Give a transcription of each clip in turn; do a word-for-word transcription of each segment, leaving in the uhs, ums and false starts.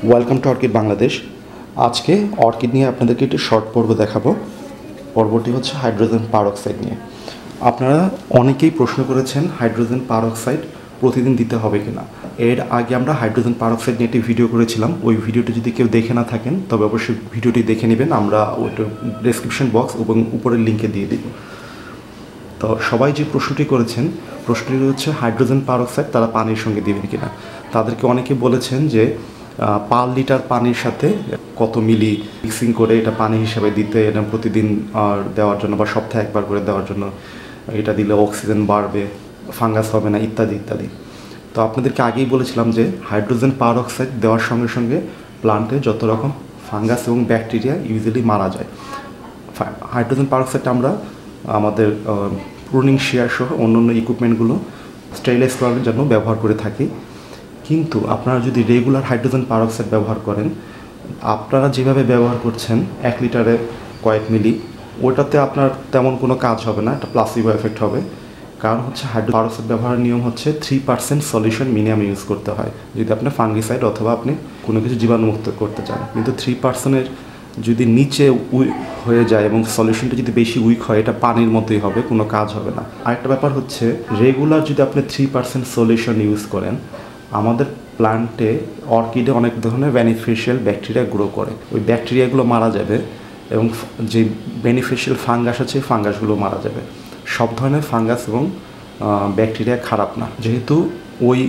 Welcome to orchid Bangladesh. আজকে orchid নিয়ে আপনাদেরকে একটি শর্ট পর্ব দেখাবো। পর্বটি হচ্ছে হাইড্রোজেন পারঅক্সাইড নিয়ে। আপনারা অনেকেই প্রশ্ন করেছেন হাইড্রোজেন পারঅক্সাইড প্রতিদিন দিতে হবে কিনা। এর আগে আমরা হাইড্রোজেন পারঅক্সাইড নিয়ে একটি ভিডিও করেছিলাম। ওই ভিডিওটি যদি কেউ দেখে না থাকেন তবে অবশ্যই ভিডিওটি দেখে নেবেন। আমরা ওইটা ডেসক্রিপশন বক্স এবং উপরের লিঙ্কে দিয়ে দিব। তো সবাই যে প্রশ্নটি করেছেন, প্রশ্নটি হচ্ছে হাইড্রোজেন পারঅক্সাইড তারা পানির সঙ্গে দিবেন কিনা। তাদেরকে অনেকে বলেছেন যে পার লিটার পানির সাথে কত মিলি মিক্সিং করে এটা পানি হিসাবে দিতে, এটা প্রতিদিন দেওয়ার জন্য বা সপ্তাহে একবার করে দেওয়ার জন্য, এটা দিলে অক্সিজেন বাড়বে, ফাঙ্গাস হবে না, ইত্যাদি ইত্যাদি। তো আপনাদেরকে আগেই বলেছিলাম যে হাইড্রোজেন পারঅক্সাইড দেওয়ার সঙ্গে সঙ্গে প্লান্টে যত রকম ফাঙ্গাস এবং ব্যাকটেরিয়া ইউজুয়ালি মারা যায়। হাইড্রোজেন পারঅক্সাইডটা আমরা আমাদের প্রুনিং শেয়ার সহ অন্য অন্য ইকুইপমেন্টগুলো স্টেরিলাইজ করার জন্য ব্যবহার করে থাকি। কিন্তু আপনারা যদি রেগুলার হাইড্রোজেন পারঅক্সাইড ব্যবহার করেন, আপনারা যেভাবে ব্যবহার করছেন এক লিটারে কয়েক মিলি, ওটাতে আপনার তেমন কোনো কাজ হবে না, একটা প্লাসিবো এফেক্ট হবে। কারণ হচ্ছে হাইড্রোজেন পারঅক্সাইড ব্যবহারের নিয়ম হচ্ছে three percent solution minimum use করতে হয় যদি আপনি ফাঙ্গিসাইড অথবা আপনি কোনো কিছু জীবাণুমুক্ত করতে চান। কিন্তু থ্রি পার্সেন্টের যদি নিচে উইক হয়ে যায় এবং সলিউশনটা যদি বেশি উইক হয়, এটা পানির মতোই হবে, কোনো কাজ হবে না। আরেকটা ব্যাপার হচ্ছে রেগুলার যদি আপনি থ্রি পার্সেন্ট সলিউশন ইউজ করেন, আমাদের প্ল্যান্টে অর্কিডে অনেক ধরনের বেনিফিশিয়াল ব্যাকটেরিয়া গ্রো করে, ওই ব্যাকটেরিয়াগুলো মারা যাবে এবং যে বেনিফিশিয়াল ফাঙ্গাস আছে ফাঙ্গাসগুলো মারা যাবে। সব ধরনের ফাঙ্গাস এবং ব্যাকটেরিয়া খারাপ না, যেহেতু ওই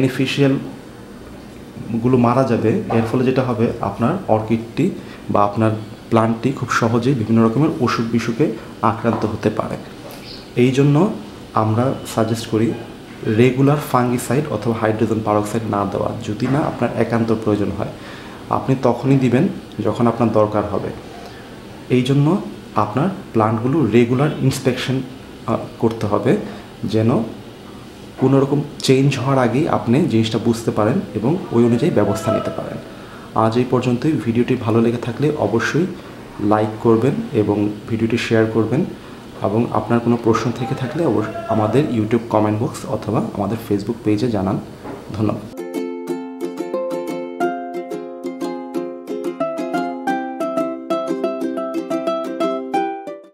বেনিফিশিয়ালগুলো মারা যাবে, এর ফলে যেটা হবে আপনার অর্কিডটি বা আপনার প্ল্যান্টটি খুব সহজেই বিভিন্ন রকমের অসুখ বিসুখে আক্রান্ত হতে পারে। এই জন্য আমরা সাজেস্ট করি রেগুলার ফাঙ্গিসাইড অথবা হাইড্রোজেন পারঅক্সাইড না দেওয়া। যদি না আপনার একান্ত প্রয়োজন হয়, আপনি তখনই দিবেন যখন আপনার দরকার হবে। এই জন্য আপনার প্লান্টগুলো রেগুলার ইন্সপেকশন করতে হবে, যেন কোনো রকম চেঞ্জ হওয়ার আগেই আপনি জিনিসটা বুঝতে পারেন এবং ওই অনুযায়ী ব্যবস্থা নিতে পারেন। আজ এই পর্যন্তই। ভিডিওটি ভালো লেগে থাকলে অবশ্যই লাইক করবেন এবং ভিডিওটি শেয়ার করবেন, এবং আপনার কোনো প্রশ্ন থেকে থাকলে অবশ্যই আমাদের ইউটিউব কমেন্ট বক্স অথবা আমাদের ফেসবুক পেজে জানান। ধন্যবাদ।